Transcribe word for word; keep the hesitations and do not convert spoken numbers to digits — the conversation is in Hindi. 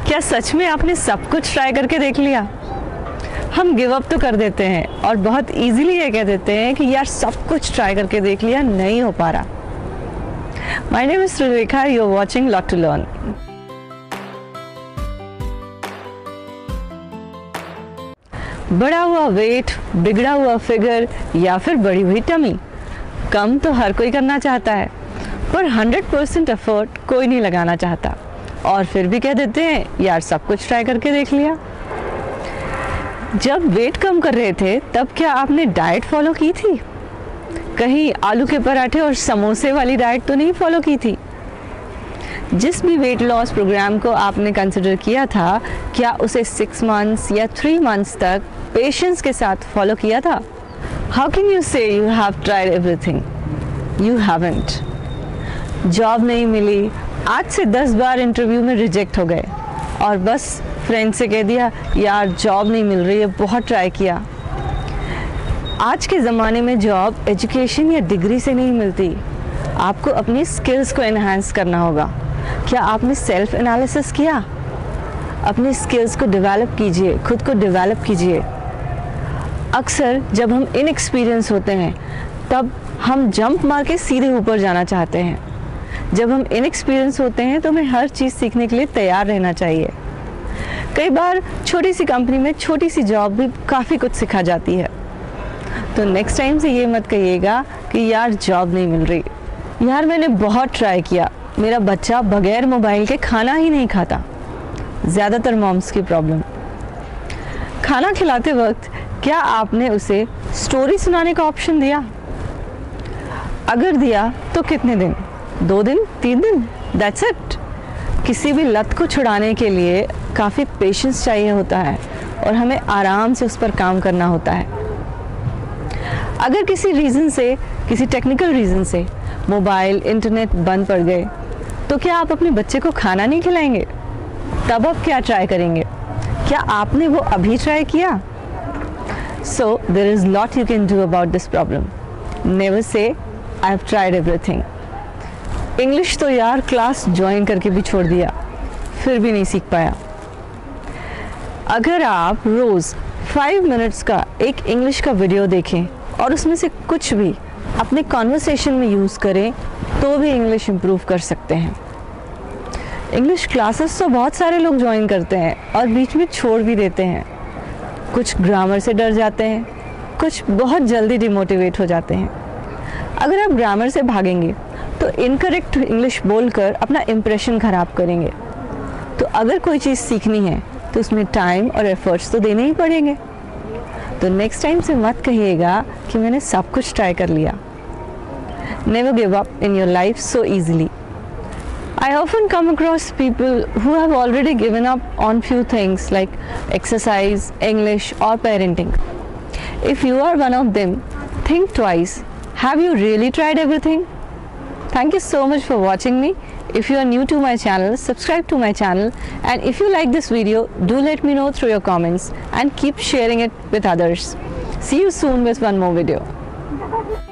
क्या सच में आपने सब कुछ ट्राई करके देख लिया? हम गिव अप तो कर देते हैं और बहुत इजीली ये कह देते हैं कि यार सब कुछ ट्राई करके देख लिया, नहीं हो पा रहा। My name is Trilekha, you are watching Lottolearn। बड़ा हुआ वेट, बिगड़ा हुआ फिगर या फिर बढ़ी हुई टमी, कम तो हर कोई करना चाहता है, पर हंड्रेड परसेंट एफर्ट कोई नहीं लगाना चाहता। और फिर भी कह देते हैं यार सब कुछ ट्राई करके देख लिया। जब वेट कम कर रहे थे तब क्या आपने डाइट फॉलो की थी? कहीं आलू के पराठे और समोसे वाली डाइट तो नहीं फॉलो की थी? जिस भी वेट लॉस प्रोग्राम को आपने कंसिडर किया था, क्या उसे सिक्स मंथ्स या थ्री मंथ्स तक पेशेंस के साथ फॉलो किया था? How can you say you have tried everything? You haven't. Job नहीं मिली, आज से दस बार इंटरव्यू में रिजेक्ट हो गए और बस फ्रेंड से कह दिया यार जॉब नहीं मिल रही है, बहुत ट्राई किया। आज के ज़माने में जॉब एजुकेशन या डिग्री से नहीं मिलती, आपको अपनी स्किल्स को एनहांस करना होगा। क्या आपने सेल्फ एनालिसिस किया? अपनी स्किल्स को डेवलप कीजिए, खुद को डेवलप कीजिए। अक्सर जब हम इनएक्सपीरियंस होते हैं तब हम जंप मार के सीधे ऊपर जाना चाहते हैं। जब हम इनएक्सपीरियंस होते हैं तो हमें हर चीज़ सीखने के लिए तैयार रहना चाहिए। कई बार छोटी सी कंपनी में छोटी सी जॉब भी काफ़ी कुछ सिखा जाती है। तो नेक्स्ट टाइम से ये मत कहिएगा कि यार जॉब नहीं मिल रही, यार मैंने बहुत ट्राई किया, मेरा बच्चा बगैर मोबाइल के खाना ही नहीं खाता। ज़्यादातर मॉम्स की प्रॉब्लम। खाना खिलाते वक्त क्या आपने उसे स्टोरी सुनाने का ऑप्शन दिया? अगर दिया तो कितने दिन? दो दिन, तीन दिन, दैट्स इट। किसी भी लत को छुड़ाने के लिए काफ़ी पेशेंस चाहिए होता है और हमें आराम से उस पर काम करना होता है। अगर किसी रीज़न से, किसी टेक्निकल रीज़न से मोबाइल, इंटरनेट बंद पड़ गए तो क्या आप अपने बच्चे को खाना नहीं खिलाएंगे? तब आप क्या ट्राई करेंगे? क्या आपने वो अभी ट्राई किया? So there is lot you can do about this problem. Never say I have tried everything. English तो यार क्लास ज्वाइन करके भी छोड़ दिया, फिर भी नहीं सीख पाया। अगर आप रोज़ फाइव मिनट्स का एक इंग्लिश का वीडियो देखें और उसमें से कुछ भी अपने कॉन्वर्सेशन में यूज़ करें तो भी इंग्लिश इम्प्रूव कर सकते हैं। इंग्लिश क्लासेस तो बहुत सारे लोग ज्वाइन करते हैं और बीच में छोड़ भी देते हैं। कुछ ग्रामर से डर जाते हैं, कुछ बहुत जल्दी डिमोटिवेट हो जाते हैं। अगर आप ग्रामर से भागेंगे तो इनकरेक्ट इंग्लिश बोलकर अपना इम्प्रेशन ख़राब करेंगे। तो अगर कोई चीज़ सीखनी है तो उसमें टाइम और एफर्ट्स तो देने ही पड़ेंगे। तो नेक्स्ट टाइम से मत कहिएगा कि मैंने सब कुछ ट्राई कर लिया। Never give up in your life so easily. I often come across people who have already given up on few things like exercise, English or parenting. If you are one of them, think twice. Have you really tried everything? Thank you so much for watching me. If you are new to my channel, subscribe to my channel, and if you like this video, do let me know through your comments and keep sharing it with others. See you soon with one more video.